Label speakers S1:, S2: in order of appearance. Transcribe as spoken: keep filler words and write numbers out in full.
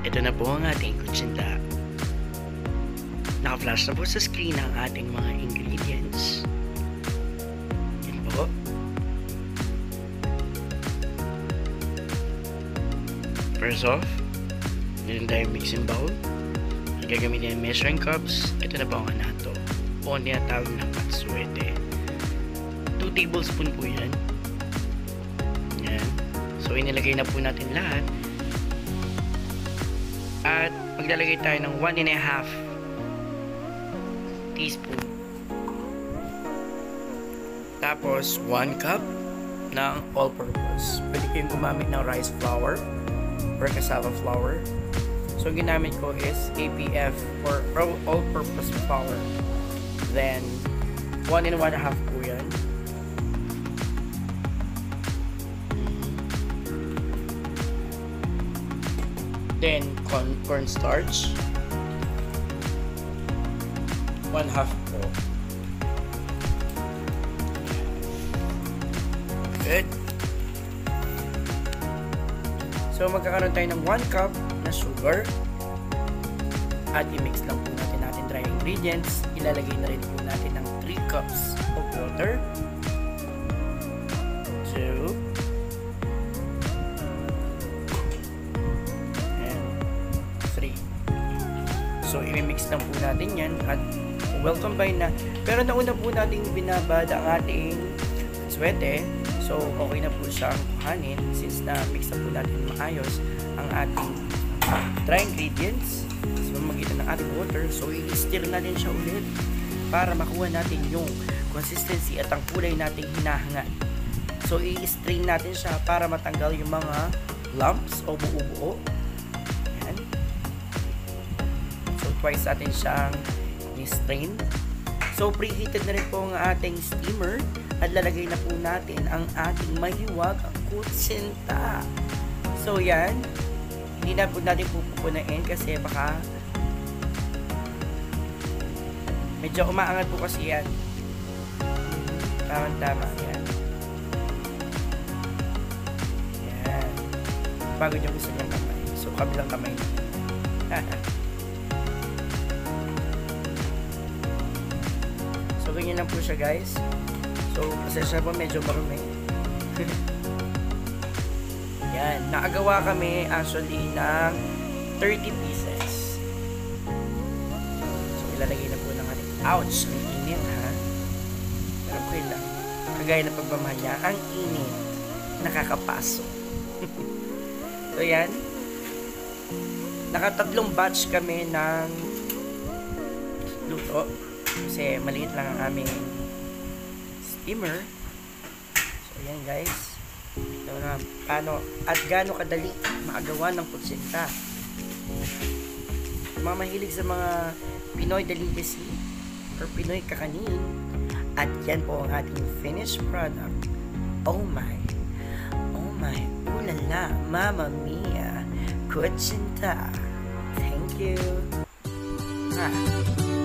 S1: ito na po ang ating kutsinta. Naka-flash na po sa screen ang ating mga ingredients. Yan po. First off, meron tayong mixing bowl. Ang gagamitin ng measuring cups. Ito na po ang anato. O ang tinatawag ng katsuete. two tablespoon po yan. Yan. So, inilagay na po natin lahat. At maglalagay tayo ng one and a half teaspoon. Tapos, one cup ng all-purpose. Pwede kayong gumamit ng rice flour or cassava flour. So, ginamit ko is A P F or all-purpose flour. Then, one and one half po yan. Then, corn, cornstarch. One half po. Good. So, magkakaroon tayo ng one cup na sugar. At i-mix lang po natin natin dry ingredients. Ilalagay na rin po natin ng three cups of water. two. And three. So, i-mix lang po natin yan. At well combine na. Pero nauna po natin binabad ang ating swete. So, okay na po siyang kuhanin since na-mix na po natin maayos ang ating dry ingredients sa pamamagitan ng ating water. So, i-stir natin siya ulit para makuha natin yung consistency at ang kulay nating hinahangad. So, i-strain natin siya para matanggal yung mga lumps o buo-buo. Ayan. So, twice natin siyang i-strain. So, preheated na rin po ang ating steamer at lalagay na po natin ang ating mahiwag kutsinta. So, yan. Hindi na po natin pupupunain kasi baka medyo umaangat po kasi yan. Tama-tama. Yan. Yan. Bago nyo gusto niyang kamay. So, kabilang kamay na. So, ganyan lang po siya, guys. So, pasensya po, medyo marumi. Yan. Nakagawa kami actually ng thirty pieces. So, ilalagay na po ng ating ouch! Ang init, ha? Pero okay lang. Kagaya ng pagmamahal niya, ang init. Nakakapaso. So, yan. Nakatatlong batch kami ng luto. Kasi maliit lang ang aming steamer. So, ayan guys. Ito na paano at gaano kadali makagawa ng kutsinta. Mga mahilig sa mga Pinoy delicacy or Pinoy kakanin. At yan po ang ating finished product. Oh my. Oh my. Ulala. Mamma mia. Kutsinta. Thank you. Ah.